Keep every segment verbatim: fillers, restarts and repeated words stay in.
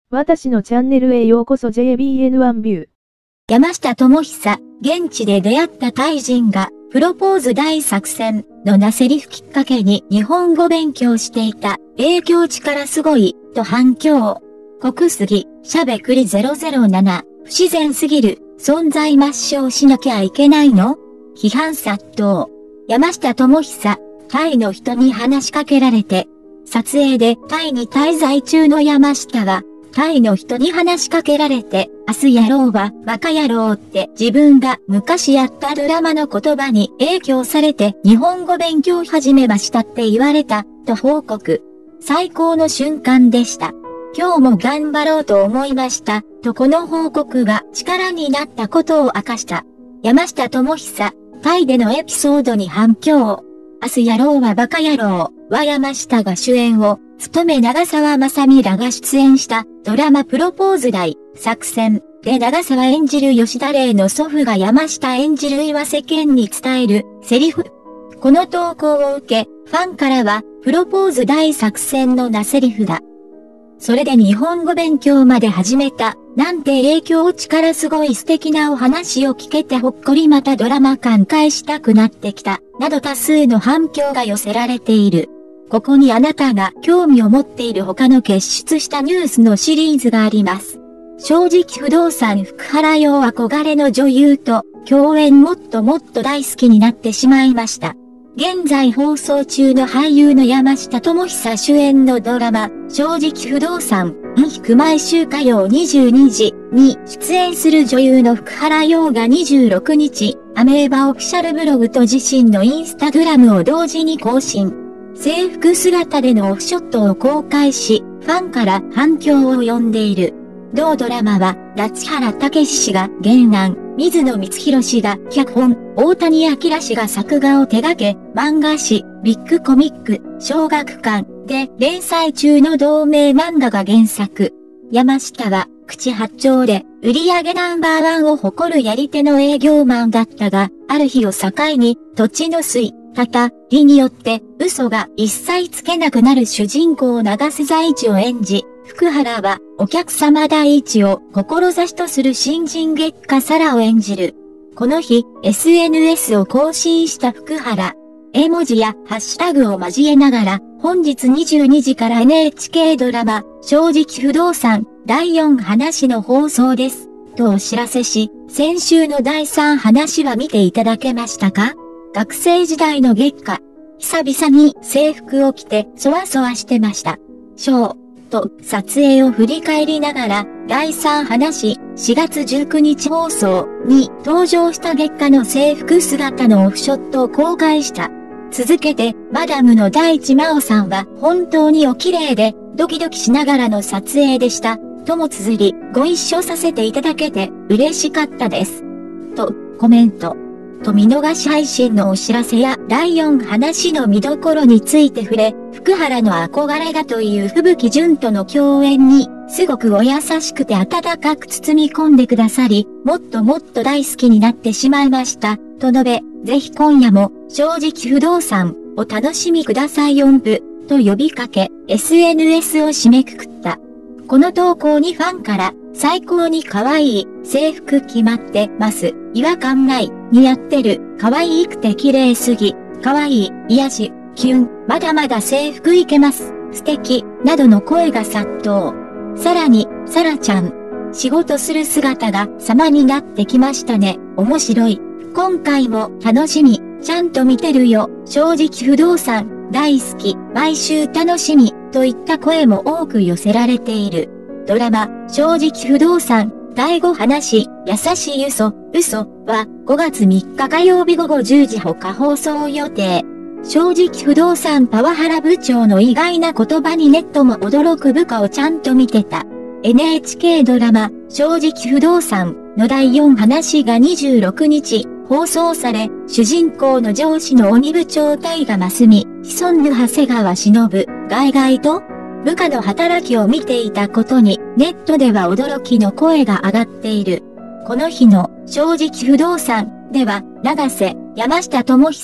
私のチャンネルへようこそ ジェイビーエヌワン ビュー。 山下智久、現地で出会ったタイ人が、プロポーズ大作戦のなセリフきっかけに日本語勉強していた。影響力すごい、と反響。国杉、しゃべくりゼロゼロなな、不自然すぎる、存在抹消しなきゃいけないの？批判殺到。山下智久、タイの人に話しかけられて、撮影でタイに滞在中の山下は、タイの人に話しかけられて、明日やろうはバカ野郎って自分が昔やったドラマの言葉に影響されて日本語勉強始めましたって言われた、と報告。最高の瞬間でした。今日も頑張ろうと思いました、とこの報告が力になったことを明かした。山下智久、タイでのエピソードに反響。明日やろうはバカ野郎は山下が主演を務め長澤まさみらが出演したドラマプロポーズ大作戦で長澤演じる吉田玲の祖父が山下演じる岩瀬健に伝えるセリフ。この投稿を受け、ファンからはプロポーズ大作戦のなセリフだ。それで日本語勉強まで始めた。なんて影響力すごい素敵なお話を聞けてほっこりまたドラマ感返したくなってきた。など多数の反響が寄せられている。ここにあなたが興味を持っている他の傑出したニュースのシリーズがあります。正直不動産福原陽憧れの女優と共演もっともっと大好きになってしまいました。現在放送中の俳優の山下智久主演のドラマ、正直不動産、毎週火曜にじゅうにじに出演する女優の福原陽がにじゅうろくにち、アメーバオフィシャルブログと自身のインスタグラムを同時に更新。制服姿でのオフショットを公開し、ファンから反響を呼んでいる。同ドラマは、立原武氏が原案、水野光弘氏が脚本、大谷明氏が作画を手掛け、漫画誌、ビッグコミック、小学館で連載中の同名漫画が原作。山下は、口八丁で、売上ナンバーワンを誇るやり手の営業マンだったが、ある日を境に、土地の水、たりによって、嘘が一切つけなくなる主人公長瀬財地を演じ、福原は、お客様第一を志とする新人月下サラを演じる。この日、エスエヌエス を更新した福原。絵文字やハッシュタグを交えながら、本日にじゅうにじから エヌエイチケー ドラマ、正直不動産、だいよん話の放送です。とお知らせし、先週のだいさん話は見ていただけましたか？学生時代の月下。久々に制服を着てそわそわしてました。ショー。と撮影を振り返りながら、だいさん話、しがつじゅうくにち放送に登場した月下の制服姿のオフショットを公開した。続けて、マダムの大地真央さんは本当にお綺麗で、ドキドキしながらの撮影でした。とも綴り、ご一緒させていただけて嬉しかったです。と、コメント。と見逃し配信のお知らせやだいよん話の見どころについて触れ、福原の憧れだという吹雪純との共演に、すごくお優しくて温かく包み込んでくださり、もっともっと大好きになってしまいました、と述べ、ぜひ今夜も、正直不動産、お楽しみください音符、と呼びかけ、エスエヌエス を締めくくった。この投稿にファンから、最高に可愛い、制服決まってます、違和感ない、似合ってる、可愛くて綺麗すぎ、可愛い、癒し、キュン、まだまだ制服いけます、素敵、などの声が殺到。さらに、さらちゃん、仕事する姿が様になってきましたね、面白い。今回も楽しみ、ちゃんと見てるよ、正直不動産、大好き、毎週楽しみ、といった声も多く寄せられている。ドラマ、正直不動産、だいご話、優しい嘘、嘘はごがつみっか火曜日午後じゅうじ他放送予定。正直不動産パワハラ部長の意外な言葉にネットも驚く部下をちゃんと見てた。エヌエイチケー ドラマ、正直不動産のだいよん話がにじゅうろくにち放送され、主人公の上司の鬼部長大賀真澄、潜んぬ長谷川忍、ガイガイと、部下の働きを見ていたことに、ネットでは驚きの声が上がっている。この日の、正直不動産では、長瀬、山下智久、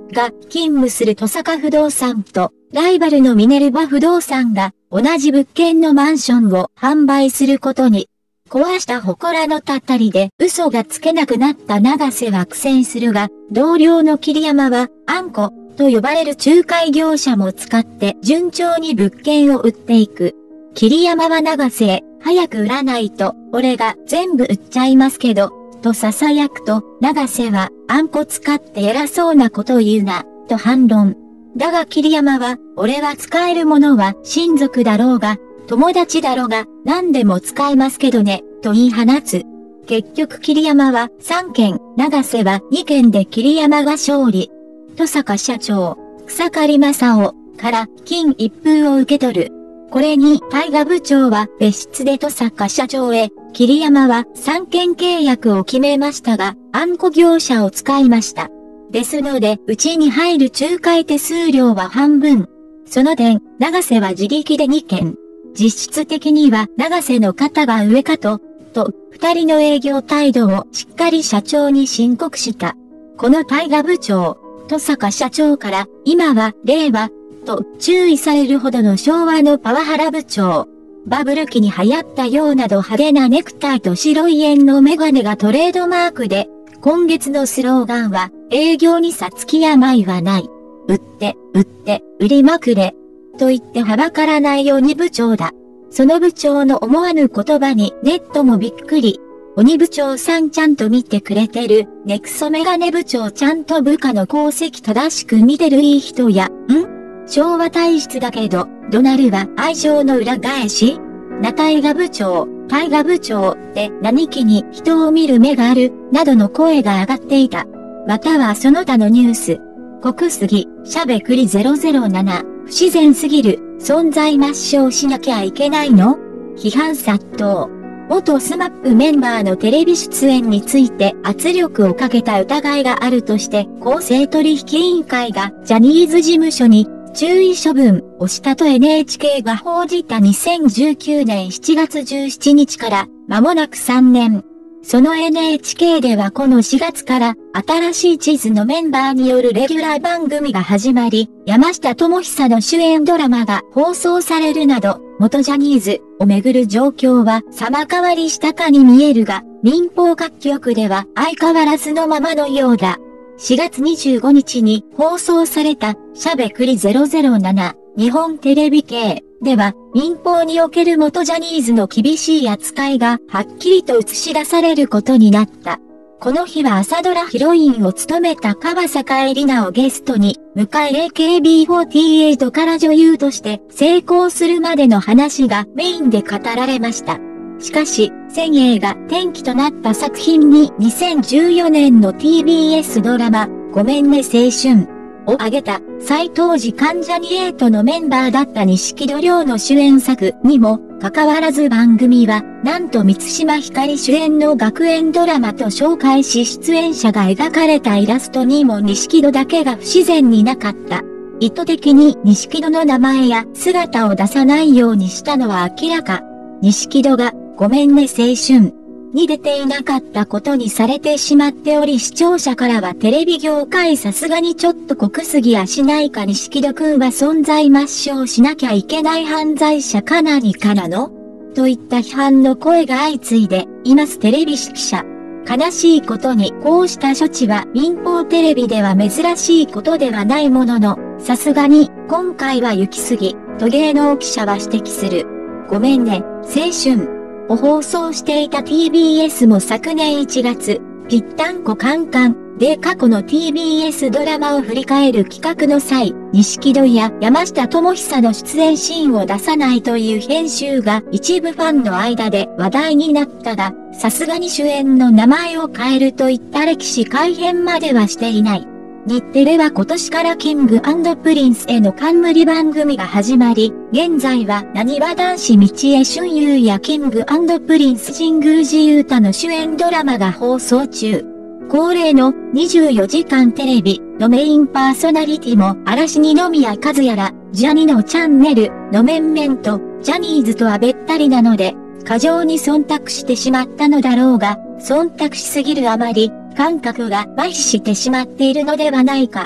が勤務する登坂不動産と、ライバルのミネルヴァ不動産が同じ物件のマンションを販売することに、壊した祠のたたりで嘘がつけなくなった永瀬は苦戦するが、同僚の桐山は、あんこと呼ばれる仲介業者も使って順調に物件を売っていく。桐山は永瀬へ、早く売らないと、俺が全部売っちゃいますけど、と囁くと、永瀬は、あんこ使って偉そうなこと言うな、と反論。だが桐山は、俺は使えるものは親族だろうが、友達だろうが、何でも使えますけどね、と言い放つ。結局桐山はさんけん、永瀬はにけんで桐山が勝利。登坂社長、草刈正雄から金一封を受け取る。これに大河部長は別室で登坂社長へ、桐山はさんけん契約を決めましたが、あんこ業者を使いました。ですので、うちに入る仲介手数料は半分。その点、永瀬は自力でにけん。実質的には永瀬の肩が上かと、と、二人の営業態度をしっかり社長に申告した。この大河部長、登坂社長から、今は令和、と注意されるほどの昭和のパワハラ部長。バブル期に流行ったようなど派手なネクタイと白い円のメガネがトレードマークで、今月のスローガンは、営業にさつき病はない。売って、売って、売りまくれ。と言ってはばからない鬼部長だ。その部長の思わぬ言葉にネットもびっくり。鬼部長さんちゃんと見てくれてる。ネクソメガネ部長ちゃんと部下の功績正しく見てるいい人や、ん昭和体質だけど、怒鳴るは愛情の裏返しな大河部長、大河部長って何気に人を見る目がある、などの声が上がっていた。またはその他のニュース。濃すぎ、しゃべくりゼロゼロなな、不自然すぎる、存在抹消しなきゃいけないの批判殺到。元スマップメンバーのテレビ出演について圧力をかけた疑いがあるとして公正取引委員会がジャニーズ事務所に注意処分をしたと エヌエイチケー が報じたにせんじゅうきゅうねんしちがつじゅうしちにちから間もなくさんねん。その エヌエイチケー ではこのしがつから新しい地図のメンバーによるレギュラー番組が始まり、山下智久の主演ドラマが放送されるなど、元ジャニーズをめぐる状況は様変わりしたかに見えるが、民放各局では相変わらずのままのようだ。しがつにじゅうごにちに放送されたしゃべくりゼロゼロなな日本テレビ系では民放における元ジャニーズの厳しい扱いがはっきりと映し出されることになった。この日は朝ドラヒロインを務めた川坂絵里奈をゲストに迎え エーケービーフォーティーエイト から女優として成功するまでの話がメインで語られました。しかし、先鋭が転機となった作品ににせんじゅうよねんの ティービーエス ドラマ、ごめんね青春を挙げた、再当時関ジャニエイトのメンバーだった錦戸亮の主演作にも、かかわらず番組は、なんと満島ひかり主演の学園ドラマと紹介し出演者が描かれたイラストにも錦戸だけが不自然になかった。意図的に錦戸の名前や姿を出さないようにしたのは明らか。錦戸が、ごめんね青春に出ていなかったことにされてしまっており視聴者からはテレビ業界さすがにちょっと濃すぎやしないか錦戸くんは存在抹消しなきゃいけない犯罪者か何からのといった批判の声が相次いでいますテレビ記者。悲しいことにこうした処置は民放テレビでは珍しいことではないものの、さすがに今回は行き過ぎと芸能記者は指摘する。ごめんね青春を放送していた ティービーエス も昨年いちがつ、ぴったんこカンカンで過去の ティービーエス ドラマを振り返る企画の際、錦戸や山下智久の出演シーンを出さないという編集が一部ファンの間で話題になったが、さすがに主演の名前を変えるといった歴史改変まではしていない。日テレは今年からキング&プリンスへの冠番組が始まり、現在はなにわ男子道江俊優やキング&プリンス神宮寺勇太の主演ドラマが放送中。恒例のにじゅうよじかんテレビのメインパーソナリティも嵐二宮和也らジャニのチャンネルの面々とジャニーズとはべったりなので、過剰に忖度してしまったのだろうが、忖度しすぎるあまり、感覚が麻痺してしまっているのではないか。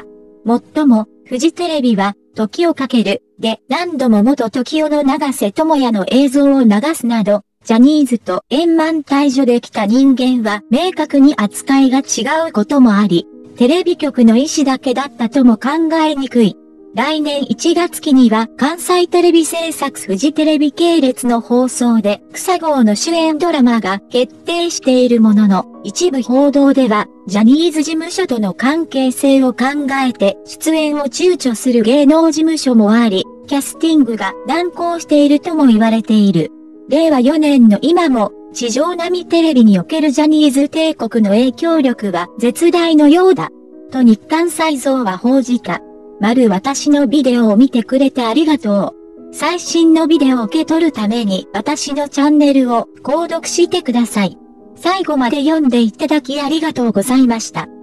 もっとも、フジテレビは、時をかける、で何度も元時代の長瀬智也の映像を流すなど、ジャニーズと円満退場できた人間は明確に扱いが違うこともあり、テレビ局の意思だけだったとも考えにくい。来年いちがつ期には関西テレビ制作フジテレビ系列の放送で草号の主演ドラマが決定しているものの、一部報道ではジャニーズ事務所との関係性を考えて出演を躊躇する芸能事務所もあり、キャスティングが難航しているとも言われている。れいわよねんの今も地上波テレビにおけるジャニーズ帝国の影響力は絶大のようだ。と日刊サイゾーは報じた。丸私のビデオを見てくれてありがとう。最新のビデオを受け取るために私のチャンネルを購読してください。最後まで読んでいただきありがとうございました。